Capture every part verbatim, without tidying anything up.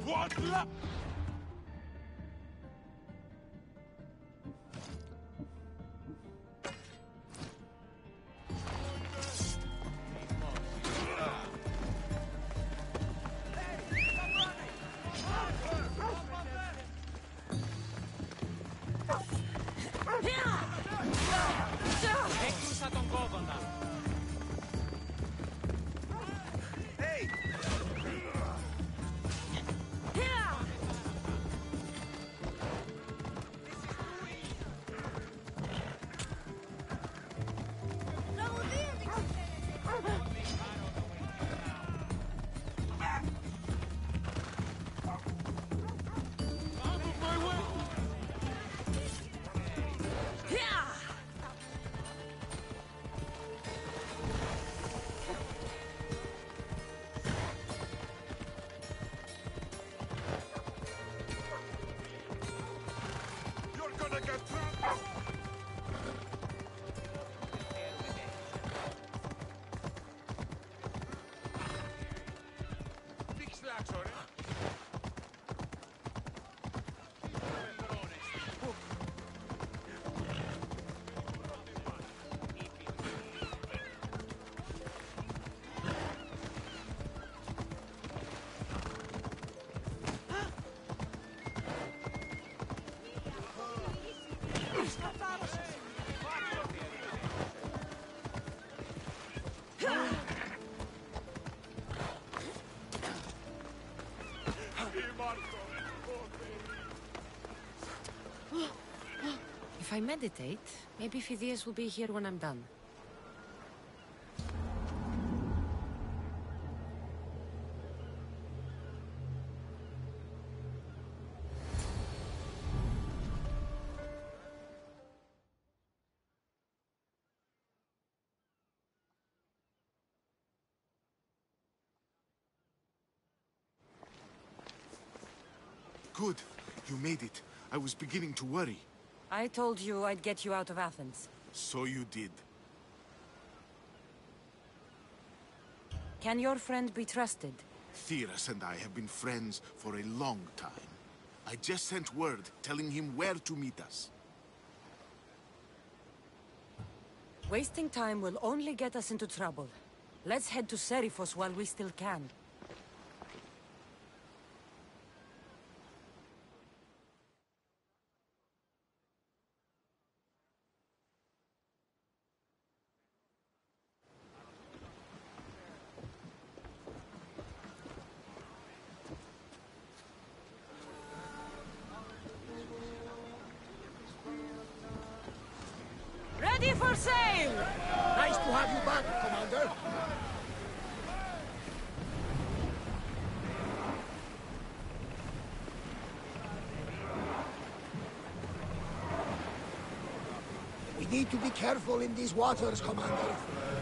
What la- Έκλεισα τον κόδωνα. You're gonna get trampled! Big slacks on it. If I meditate, maybe Phidias will be here when I'm done. Good. You made it. I was beginning to worry. I told you I'd get you out of Athens. So you did. Can your friend be trusted? Theras and I have been friends for a long time. I just sent word telling him where to meet us. Wasting time will only get us into trouble. Let's head to Seriphos while we still can. Ready for sail! Nice to have you back, Commander. We need to be careful in these waters, Commander.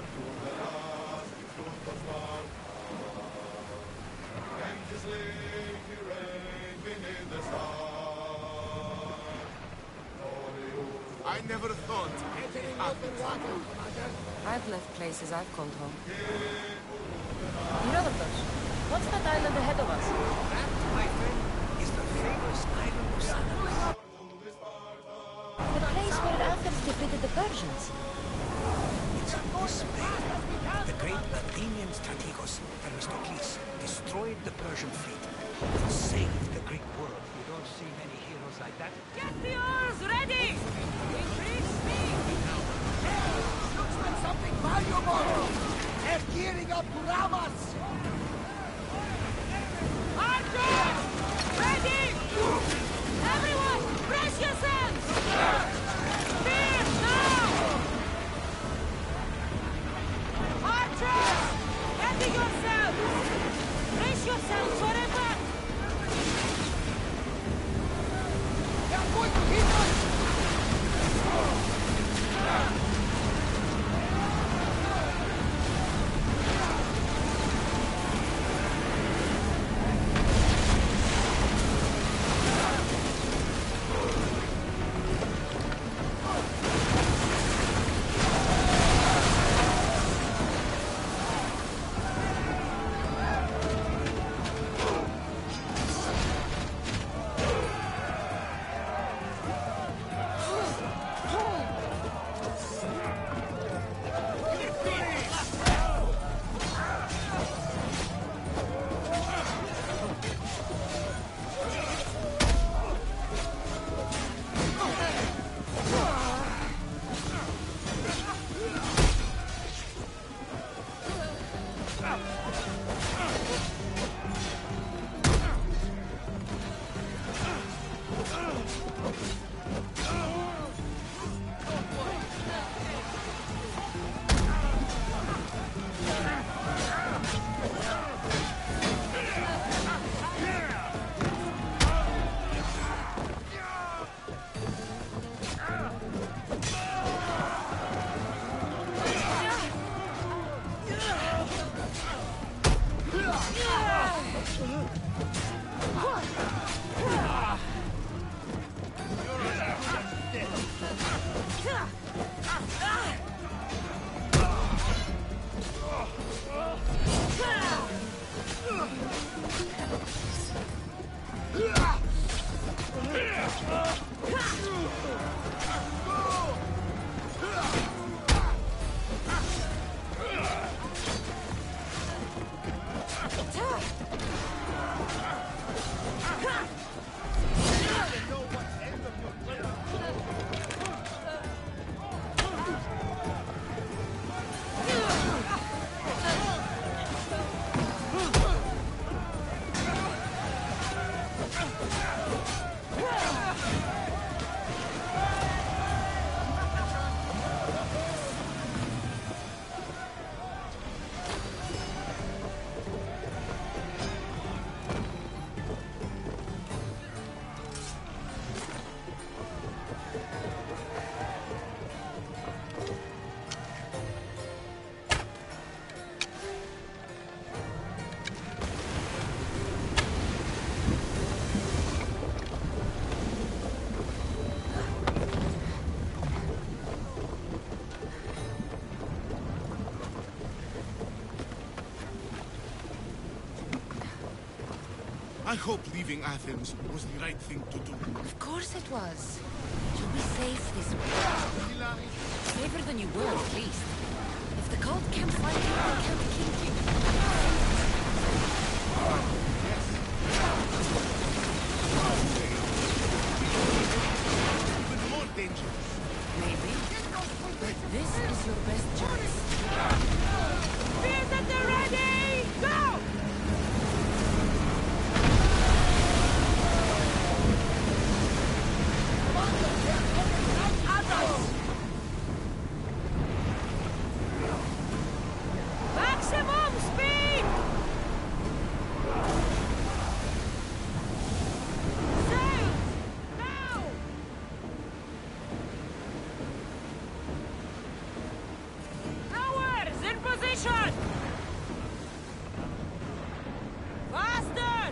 I never thought. Entering open water, Commander. I've left places I've called home. Herodotus, what's that island ahead of us? That, my friend, is the famous island of Samos. The place where Athens defeated the Persians. It's in this bay. The great Athenian strategos, Themistocles, destroyed the Persian fleet and saved the Greek world. You don't see many heroes like that. Get the oars ready! Increase speed! Looks like something valuable. They're gearing up to ram us. Archers! Ready! Everyone, brace yourselves! Speed now! Archers! Ready yourselves! Brace yourselves for attack! They're going to hit us. I hope leaving Athens was the right thing to do. Of course it was. You'll be safe this way. Safer than you were, at least. If the cult can't find you, they can't kill you. Even more dangerous. Maybe. But this is your best chance. Spears at the ready! Go! Maximum speed! Sail! Now! Towers in position! Faster!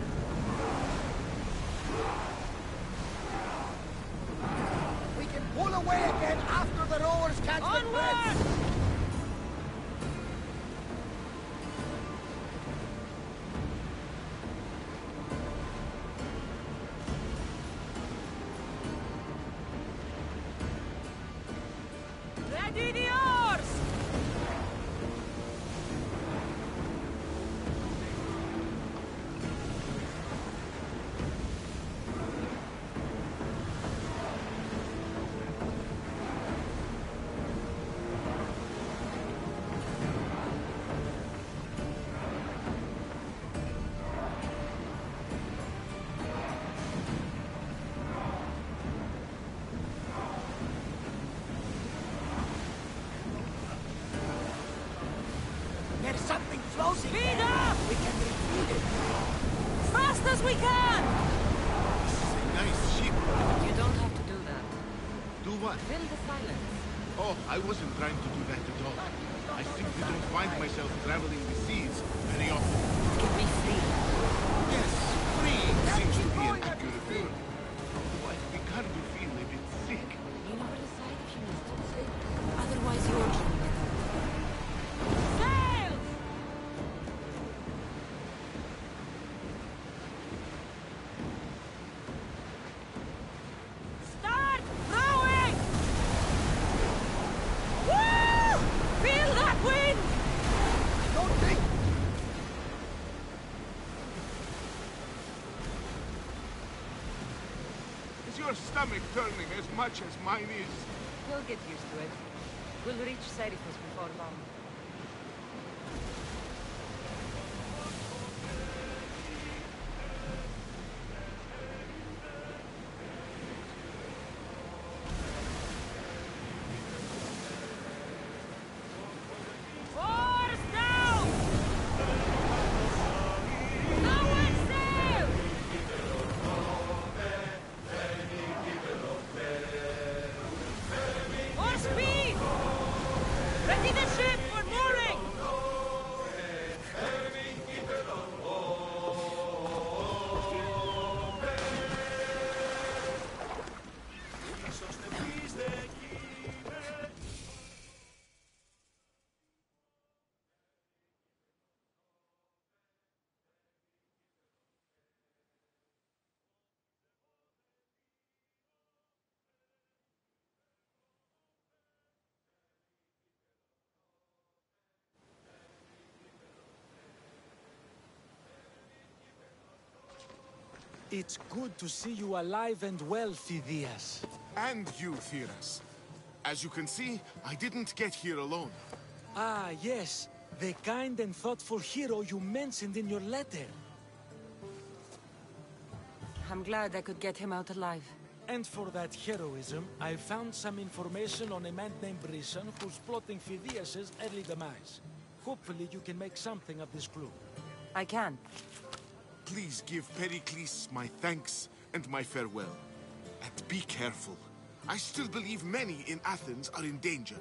We can pull away again after the rowers catch the Onward! threads. Ready the oars! There's something floating. Speed up! We can retrieve it. Fast as we can! This is a nice ship. You don't have to do that. Do what? Fill the silence. Oh, I wasn't trying to do that at all. I simply don't find myself traveling the seas very often. Give me free. Yes, free seems to be an accurate word. Though I've begun to feel a bit sick. You never decide if you need to. Otherwise, you're killing it. Sails! Start rowing! Woo! Feel that wind! Don't think. Is your stomach turning as much as mine is? You'll get used to it. We'll reach Serifus before long. Oars down! Forward sail! More speed! Ready the ship for It's good to see you alive and well, Phidias. And you, Theras. As you can see, I didn't get here alone. Ah, yes. The kind and thoughtful hero you mentioned in your letter. I'm glad I could get him out alive. And for that heroism, I found some information on a man named Brisson who's plotting Phidias' early demise. Hopefully you can make something of this clue. I can. Please give Pericles my thanks and my farewell. And be careful. I still believe many in Athens are in danger.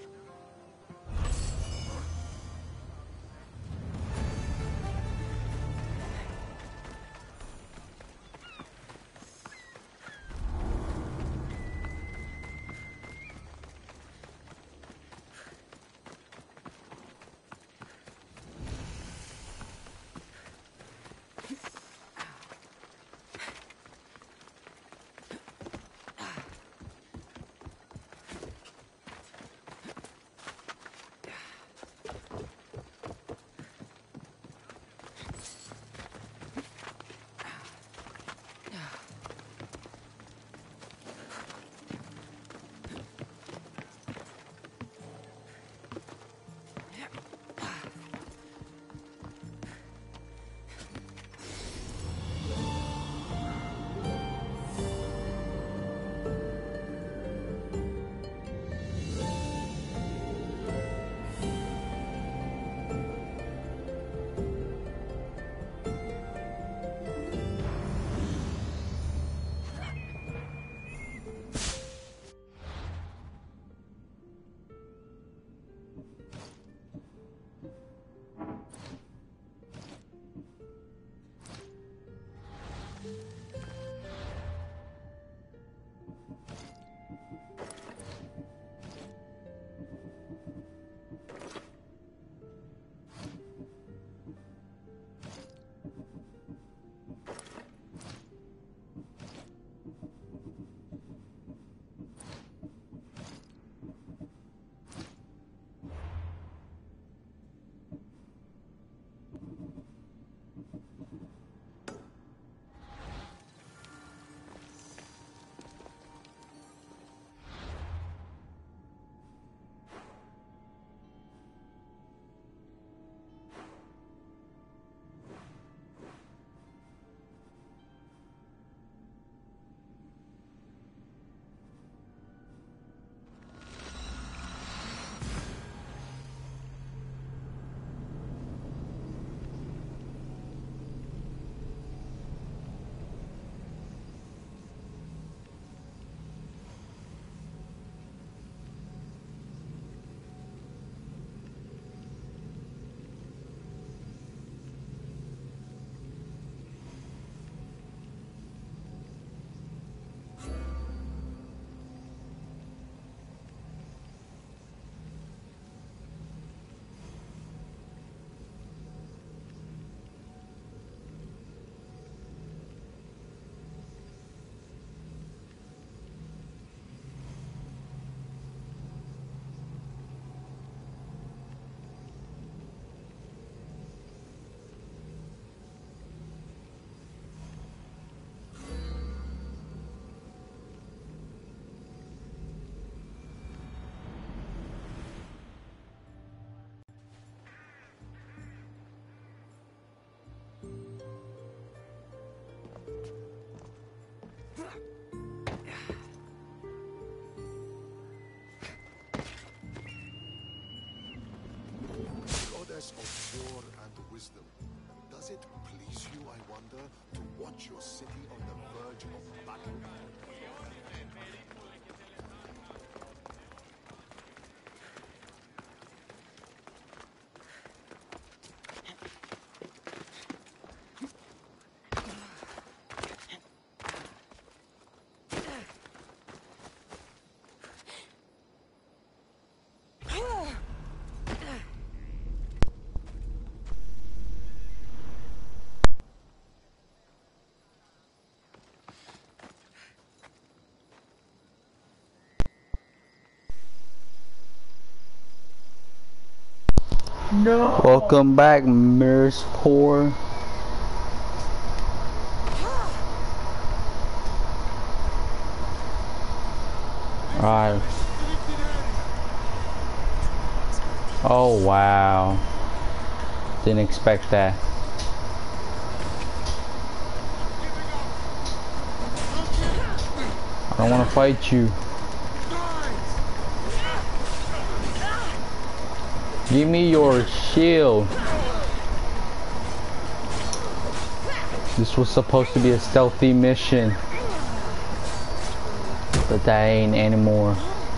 Of war and wisdom. Does it please you, I wonder, to watch your city on the verge of battle? No. Welcome back, Mirrorspore. Alright. Oh wow. Didn't expect that. I don't want to fight you. Give me your shield. This was supposed to be a stealthy mission, but that ain't anymore.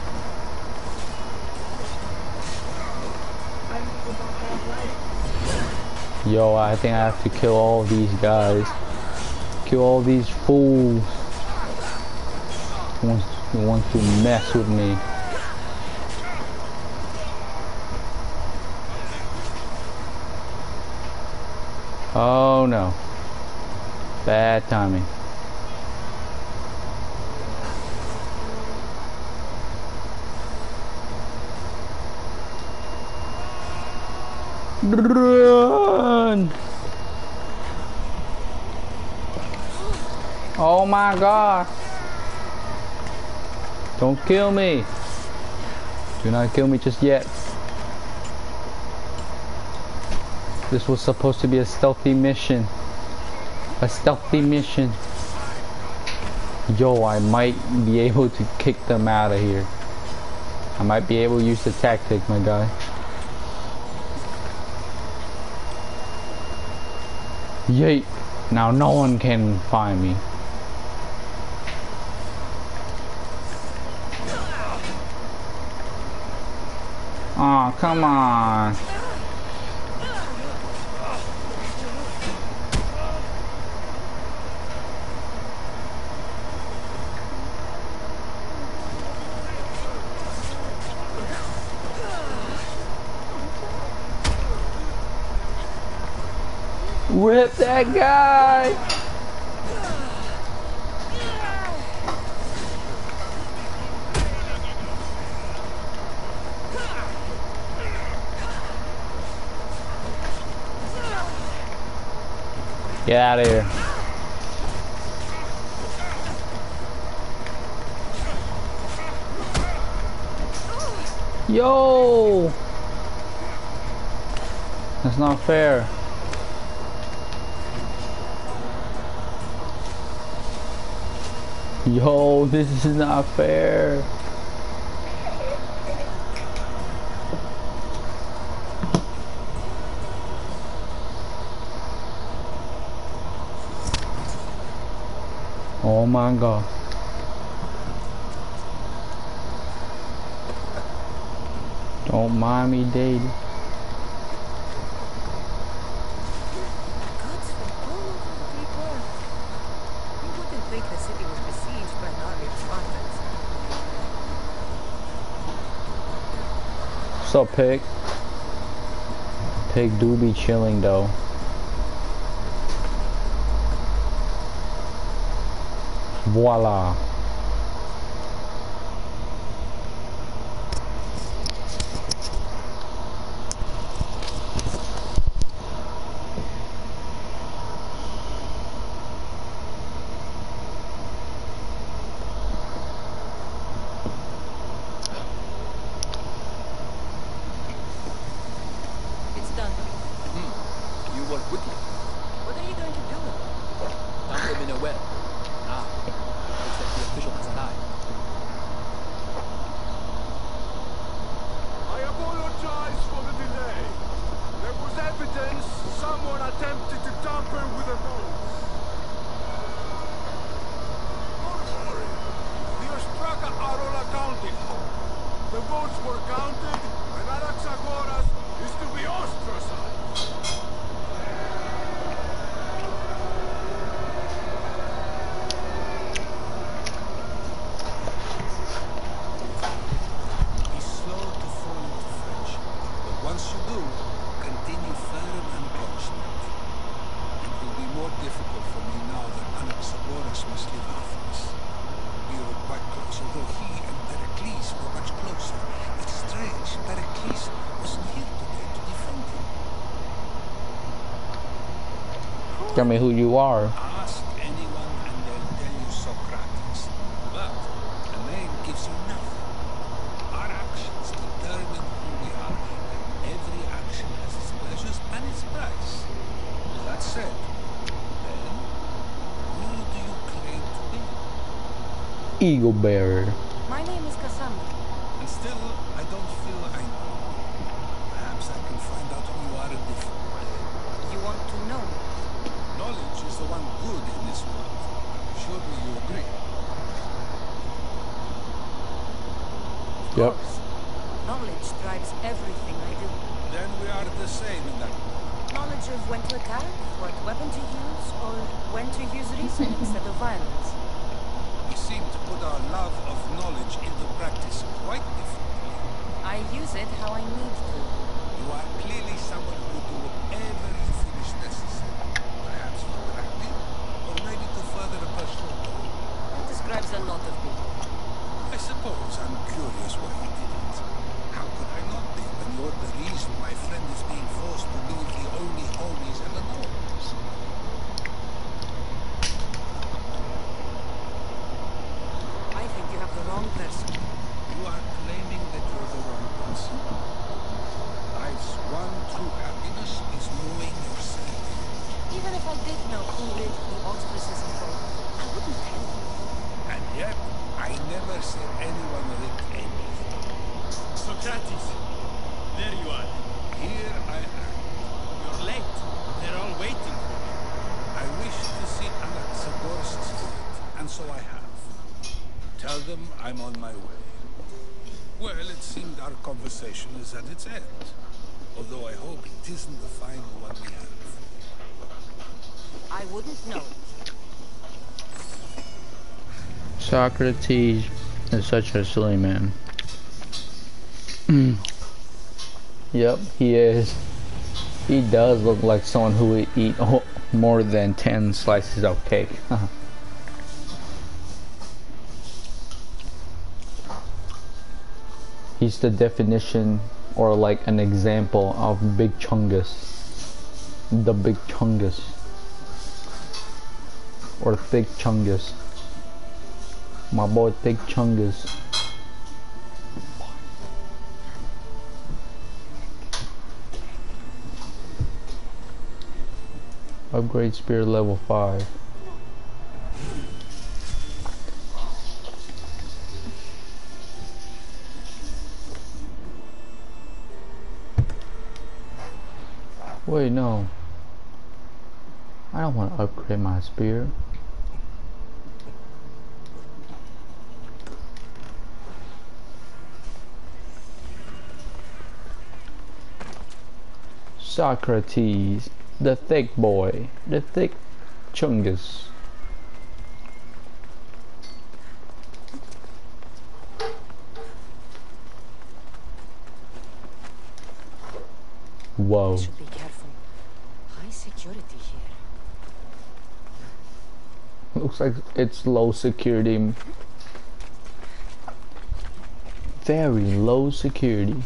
Yo, I think I have to kill all these guys. Kill all these fools who wants, who wants to mess with me. Oh no. Bad timing. Run! Oh my god. Don't kill me. Do not kill me just yet. This was supposed to be a stealthy mission. A stealthy mission. Yo, I might be able to kick them out of here. I might be able to use the tactic, my guy. Yay! Now no one can find me. Aw, oh, come on. Rip that guy! Get out of here. Yo! That's not fair. Yo, this is not fair. Oh my god. Don't mind me, Daddy. What's up, Pig? Pig do be chilling though. Voila. Tell me who you are. Ask anyone and they'll tell you Socrates. But a name gives you nothing. Eagle Bearer. My name is Cassandra. And still, I don't feel I know. Perhaps I can find out who you are a different way. You want to know? Knowledge is the one good in this world. Surely you agree? Of Yep. course. Knowledge drives everything I do. Then we are the same in that way. Knowledge of when to attack, what weapon to use, or when to use reason instead of violence. We seem to put our love of knowledge into practice quite differently. I use it how I need to. You are clearly someone who will do whatever you feel is necessary. Perhaps for practice, or maybe to further a personal goal. That describes a lot of people. I suppose I'm curious why you did it. How could I not be when you're the reason my friend is being forced to leave the only home he's ever known? I think you have the wrong person. You are claiming that you're the wrong person. Life's one true happiness is knowing yourself. Even if I did know who rid the auspices for, I wouldn't tell you. And yet, I never said anyone ripped anything. Socrates, there you are. Here I am. You're late. They're all waiting for you. I wish to see Anaxagoras' feet, and so I have. Tell them I'm on my way. Well, it seemed our conversation is at its end. Although I hope it isn't the final one we have. I wouldn't know. Socrates is such a silly man. Yep, he is. He does look like someone who would eat oh, more than ten slices of cake. He's the definition or like an example of Big Chungus. The Big Chungus. Or Thick Chungus. My boy Thick Chungus. Upgrade Spirit level five. Wait, no. I don't want to upgrade my spear. Socrates, the thick boy, the thick chungus. Whoa. Should be careful. High security here. Looks like it's low security. Very low security.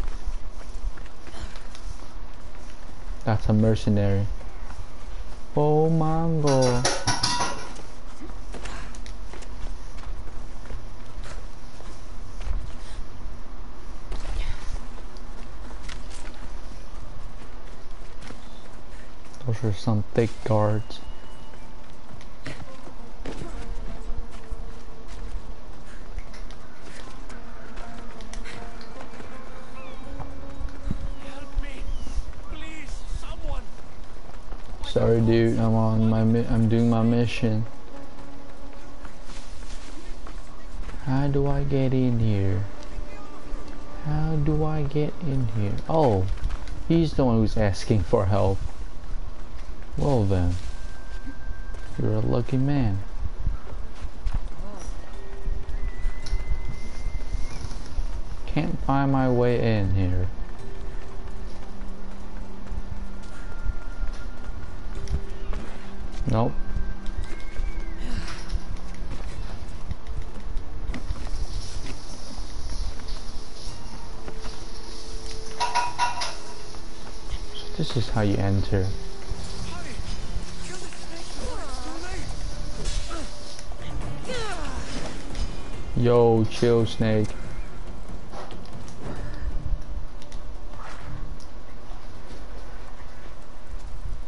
That's a mercenary. Oh my god. Those are some thick guards. Sorry, dude. I'm on my. Mi I'm doing my mission. How do I get in here? How do I get in here? Oh, he's the one who's asking for help. Well then, you're a lucky man. Can't find my way in here. Nope. So this is how you enter. Yo, chill, Snake.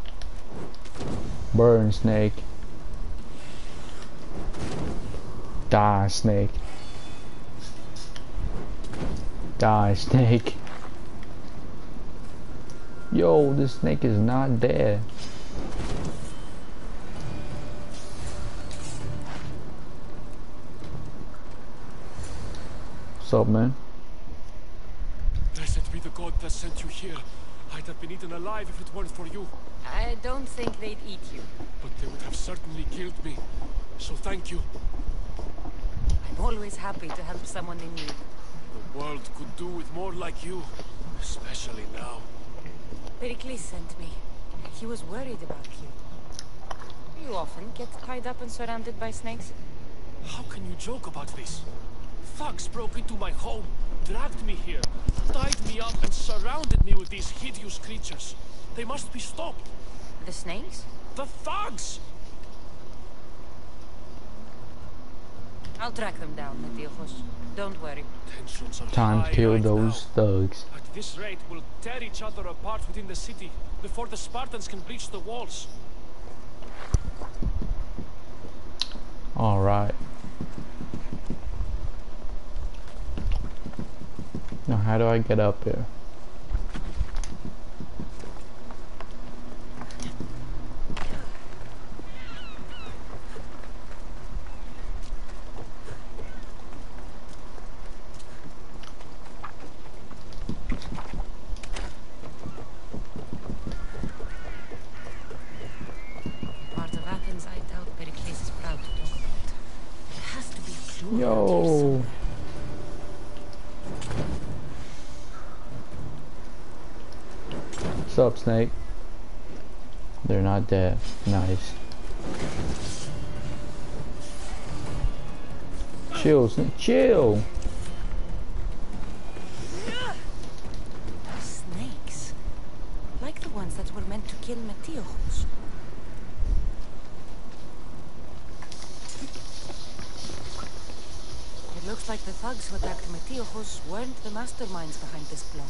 Burn, Snake. Die, snake. Die, snake. Yo, this snake is not dead. What's up, man? Blessed be the god that sent you here. I'd have been eaten alive if it weren't for you. I don't think they'd eat you. But they would have certainly killed me. So thank you. I'm always happy to help someone in need. The world could do with more like you. Especially now. Pericles sent me. He was worried about you. You often get tied up and surrounded by snakes? How can you joke about this? Thugs broke into my home, dragged me here, tied me up and surrounded me with these hideous creatures. They must be stopped. The snakes? The thugs! I'll track them down, Metiochos. Don't worry. Tensions are Time to high kill right those now. thugs. At this rate, we'll tear each other apart within the city before the Spartans can breach the walls. Alright. Now how do I get up here? Part of Athens I doubt Pericles is proud to talk about. There has to be a clue. Yo. What's up, snake? They're not dead. Nice. Chill, snake. Chill. Snakes. Like the ones that were meant to kill Metiochos. It looks like the thugs who attacked Metiochos weren't the masterminds behind this plot.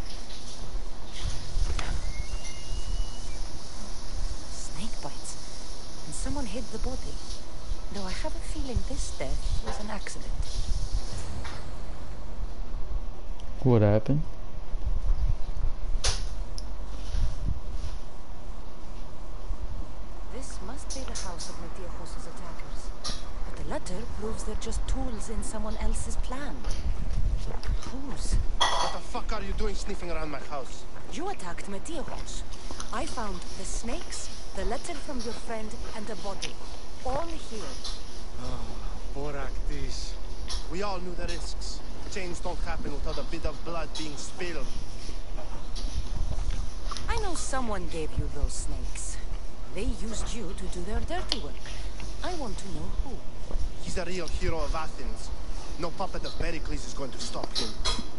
Snake bites. And someone hid the body. Though I have a feeling this death was an accident. What happened? This must be the house of Metiochos' attackers. But the letter proves they're just tools in someone else's plan. Whose? What the fuck are you doing sniffing around my house? You attacked Metiochos. I found the snakes, the letter from your friend, and a body. All here. Oh, Boraktis. We all knew the risks. Change don't happen without a bit of blood being spilled. I know someone gave you those snakes. They used you to do their dirty work. I want to know who. He's a real hero of Athens. No puppet of Pericles is going to stop him.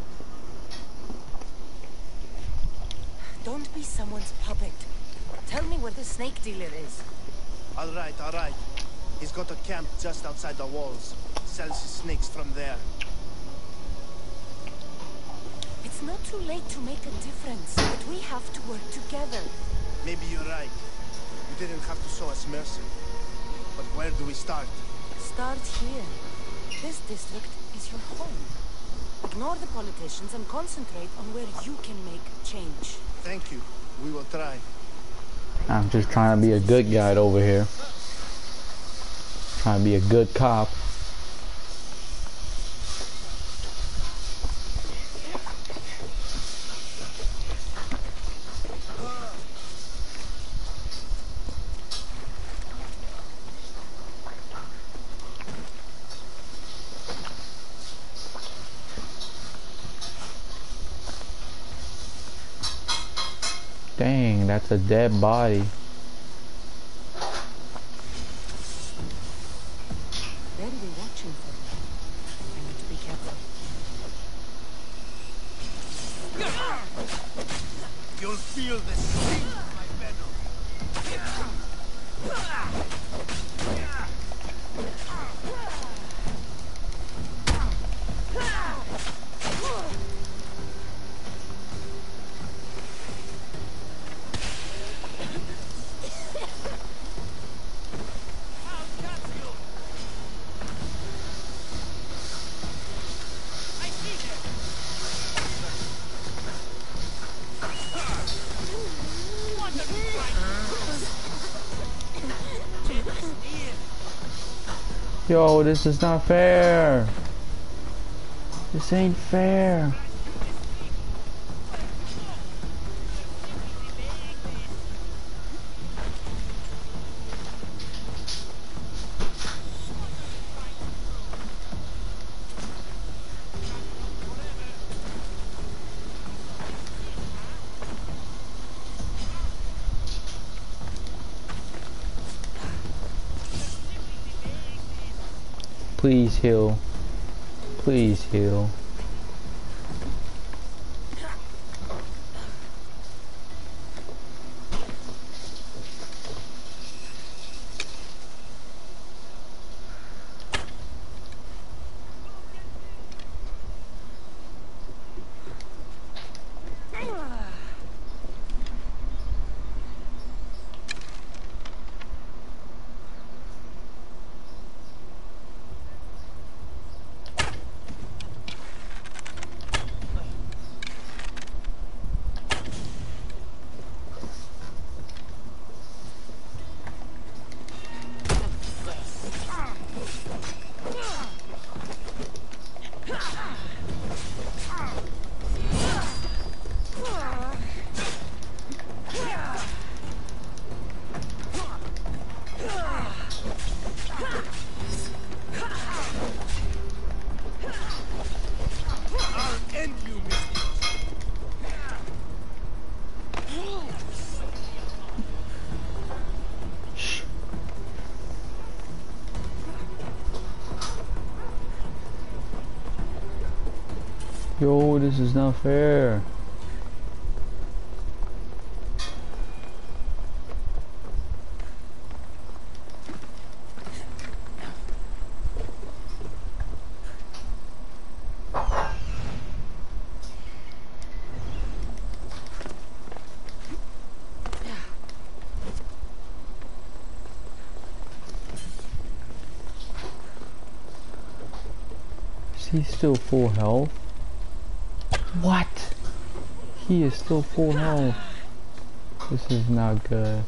Don't be someone's puppet. Tell me where the snake dealer is. All right, all right. He's got a camp just outside the walls. Sells his snakes from there. It's not too late to make a difference, but we have to work together. Maybe you're right. You didn't have to show us mercy. But where do we start? Start here. This district is your home. Ignore the politicians and concentrate on where you can make change. Thank you. We will try. I'm just trying to be a good guy over here. Trying to be a good cop. Dang, that's a dead body. They'll be watching for me. I need to be careful. You'll feel the sting of my venom. Yo, this is not fair. This ain't fair. Please heal. Please heal. Yo, this is not fair. Is he still full health? What? He is still full health. This is not good.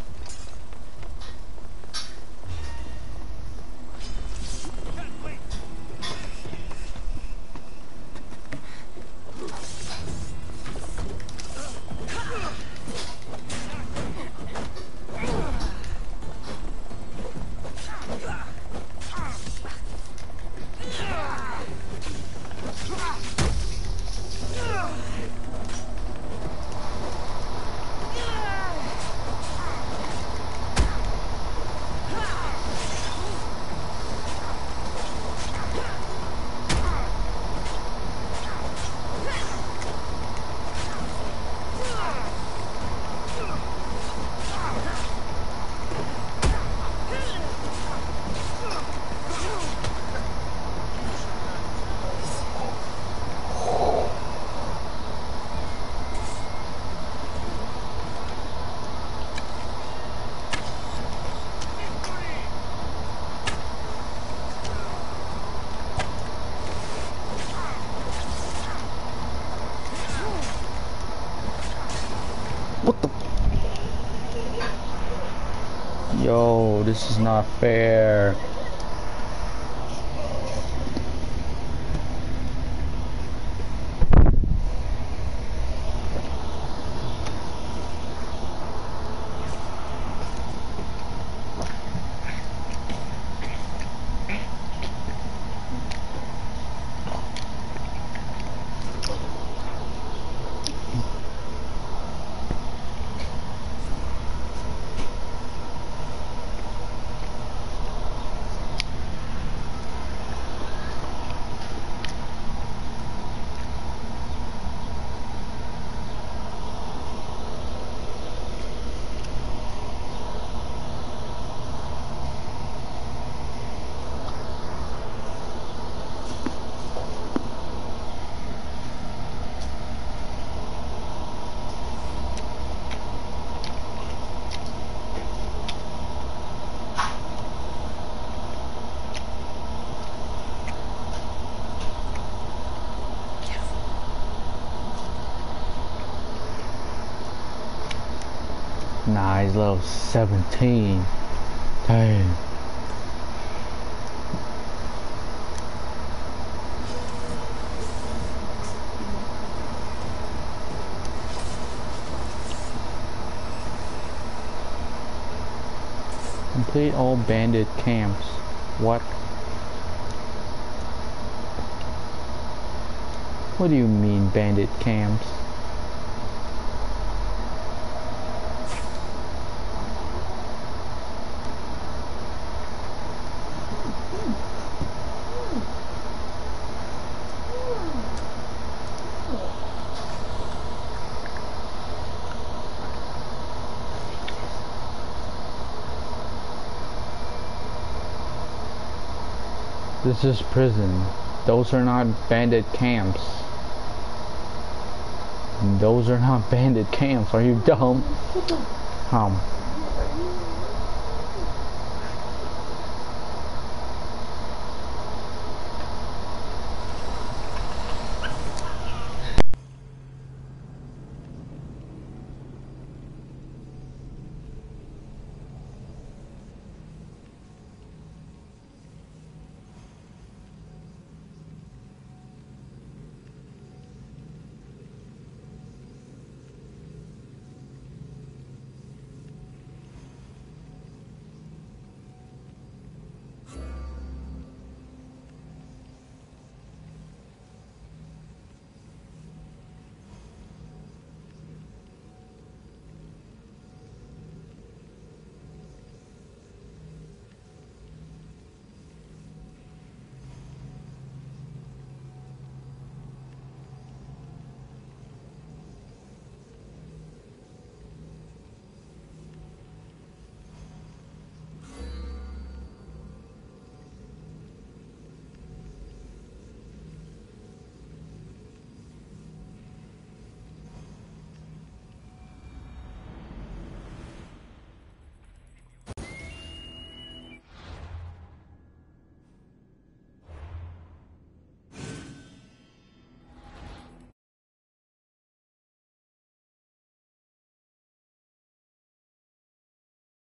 Yo, this is not fair. Nah, he's level seventeen. Dang. Complete all bandit camps. What? What do you mean bandit camps? This is prison. Those are not bandit camps. Those are not bandit camps. Are you dumb? Um.